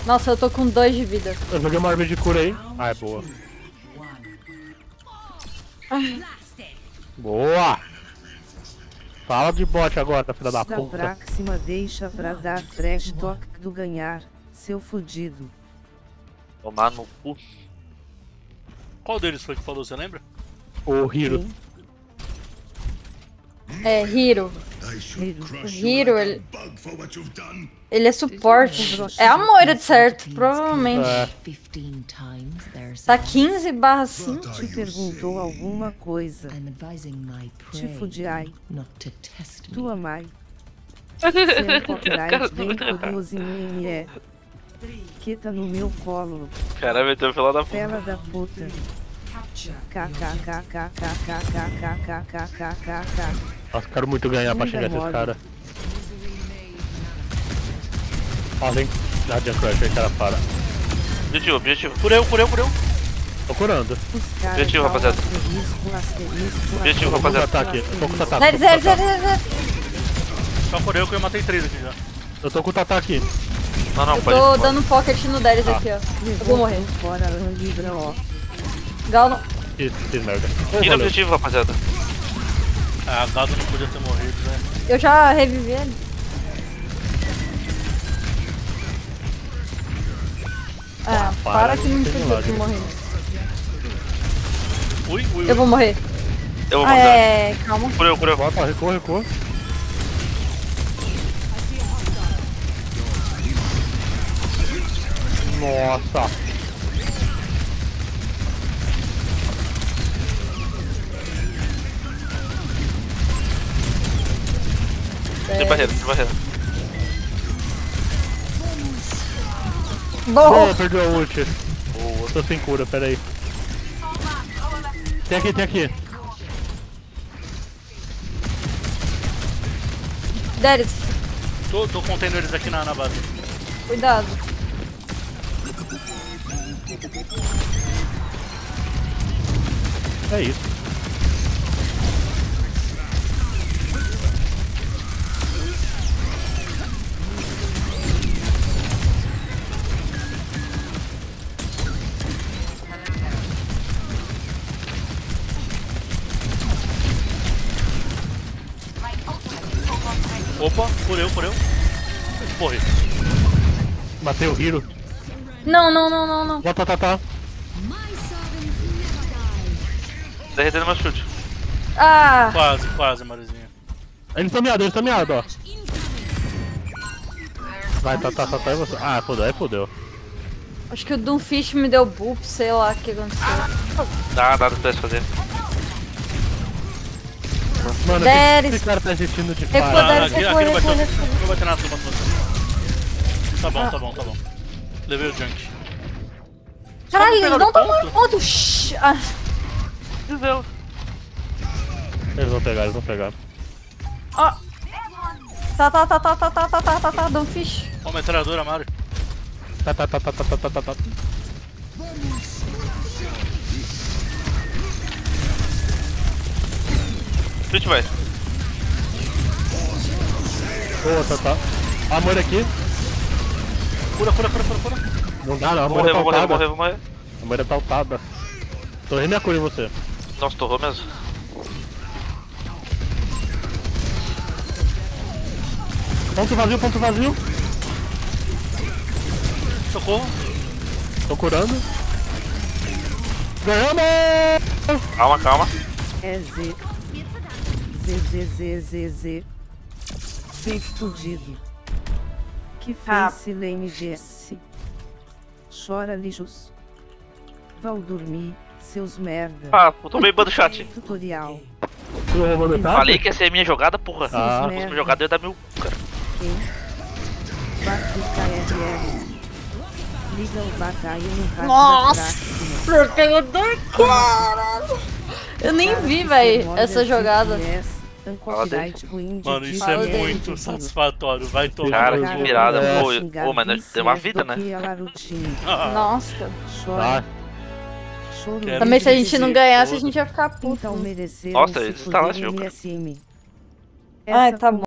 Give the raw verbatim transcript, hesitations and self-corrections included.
Nossa, eu tô com dois de vida. Eu joguei uma árvore de cura aí. Ah, é boa. Boa! Fala de bot agora, filha da Da puta. próxima deixa pra dar trash talk do ganhar, seu fudido. Tomar no cu. Qual deles foi que falou, você lembra? O Hiro. Quem? É, Hiro. Hiro. O Hiro, ele... Ele é suporte. É a Moira de certo, provavelmente. É. Tá quinze barra cinco. Te perguntou alguma coisa. Te fudi, ai. Tua mãe. Seu copyright bem curiosinho em é. Que tá no meu colo. Caralho, meteu pela da puta. Fela da puta. KKKKKKKKKKKKK. Nossa, quero muito ganhar pra xingar esses caras. Ó, vem. Na Junk Crush aí, cara, para. Objetivo, objetivo. Por eu, por eu, por eu. Tô curando. Objetivo, rapaziada. Objetivo, Tô com rapaziada. ataque. Tô com ataque. Zero, zero, zero, zero, zero. Só por eu que eu matei três aqui já. Eu tô com o ataque. Não, não, Eu pode ir. tô pode. dando pocket no Darius aqui, ó. Eu vou morrer. Fora Libra, ó. Gal não... Fiz, fiz merda. Ô, Tira o valeu. objetivo, rapaziada. Ah, a Gado não podia ter morrido, né? Eu já revivi ele. Ah, para, para que não tem podia milagre. ter morrido. Ui, ui, ui. Eu vou morrer. Eu vou Ah, mandar. é... Calma. Por eu, por eu. Bota, recua, recua. Nossa. Tem barreira, tem barreira. Boa. Boa, perdeu a ult. Boa. Tô sem cura, pera aí. Tem aqui, tem aqui. Darius, Tô, tô contendo eles aqui na, na base. cuidado. É isso. Opa, por eu, por eu. Morri. Matei o Hiro. Não, não, não, não, não. Bota, tá, tá. Derretendo meu chute. Ah, Quase, quase, Marizinha. Eles estão miados, eles estão miados, ó. Vai, tá, tá, tá, tá, e você. Ah, fodeu, aí fodeu. acho que o Doomfish me deu buff, sei lá o que aconteceu. Dá, nada que pudesse fazer. Mano, Darius. esse cara tá assistindo de Recua, fora. Ah, Darius, aqui, recua, aqui não vai ter, recua, recua. não vai ter nada tomando você. Tá bom, Ah. tá bom, tá bom. Levei o junk. Caralho, eles pegaram não o estão ponto? tomando ponto. Shhh. Ah, Desveu. Eles vão pegar, eles vão pegar. ó. Tá, tá, tá, tá, tá, tá, tá, tá, tá, tá, Doomfish. Ó, metralhadora, Mario. Tá, tá, tá, tá, tá, tá, tá, tá. Switch vai. Boa, tá, tá. Amor aqui. Cura, cura, cura, cura, cura. Não dá, não. A Vou Amor morrer, é vou morrer, vou morrer, pautada. vou morrer. A Amor é pautada. Tô rindo minha cura em você. Nossa, torrou mesmo. Ponto vazio, ponto vazio. Socorro. Tô curando. Ganhamos! Calma, calma. É Z. Z, Z, Z, Z, Z. Fez fudido. Que Ah. fez Silene Jesse. Chora lixos. Vão dormir, seus merda. Ah, eu tomei ban do chat. Tutorial. Tu roubou metade? Falei que ia ser minha jogada, porra. Ah. Se fosse minha jogada, eu ia dar mil, cara. Quem? Bate K R L. Liga o batalha no rádio. Nossa, eu tenho dor, cara. Eu nem vi, véi, essa jogada. Mano, isso Fala é dele. muito satisfatório. Vai tomar. Cara, no que cu. virada. É. Pô, pô, mas nós tem uma vida, né? Ah, Nossa. Chora. Ah, Choro. Quero Também se a gente dizer não ganhasse, a todo. gente ia ficar puto. Então mereceram Nossa, se eles tá lá, fuder tio, no cara. M S M. Ai, Essa tá bom.